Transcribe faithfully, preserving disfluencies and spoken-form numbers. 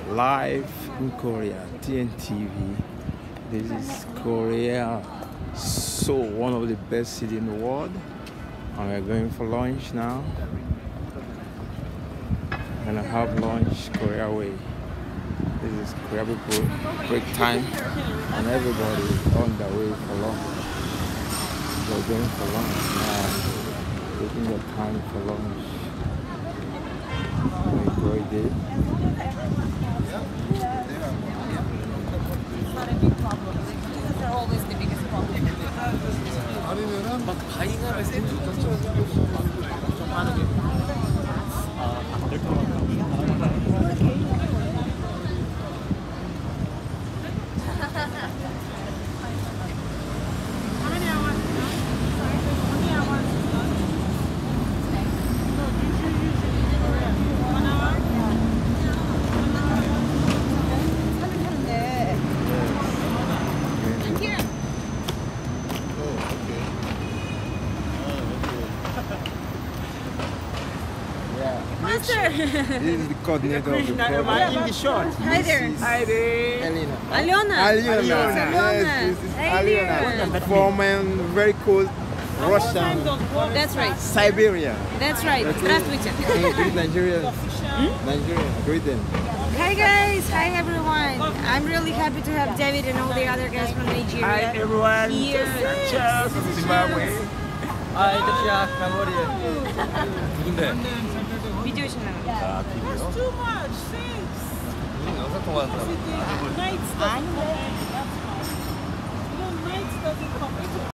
live in Korea, T N T V. This is Korea, Seoul, one of the best cities in the world. And we're going for lunch now. We're gonna have lunch Korea way. This is Korea people break time, and everybody is on their way for lunch. They're going for lunch now, taking their time for lunch. Enjoy it. They're always the biggest problem. 막 바이나를 생각했죠. 좀 빠르게. 아, 안될 것 같다. Master! This is the coordinator of the program. In the short. Hi there. Hi there. Elena. Alena. Alena. Alena. Yes, this is Hey there. Alena. From um, very cold Russian, That's right. Siberia. That's right. Здравствуйте. Greet Nigeria. Nigeria. Greet them. Hi guys. Hi everyone. I'm really happy to have David and all the other guys from Nigeria. Hi everyone. Here. Cheers. Zimbabwe. Hi, 덕시야. 강머리. 누군데? 비디오 신나는 거. 아, 비디오? Too much, six. 영상 통화하는 사람. Nights doesn't come. You know, nights doesn't come.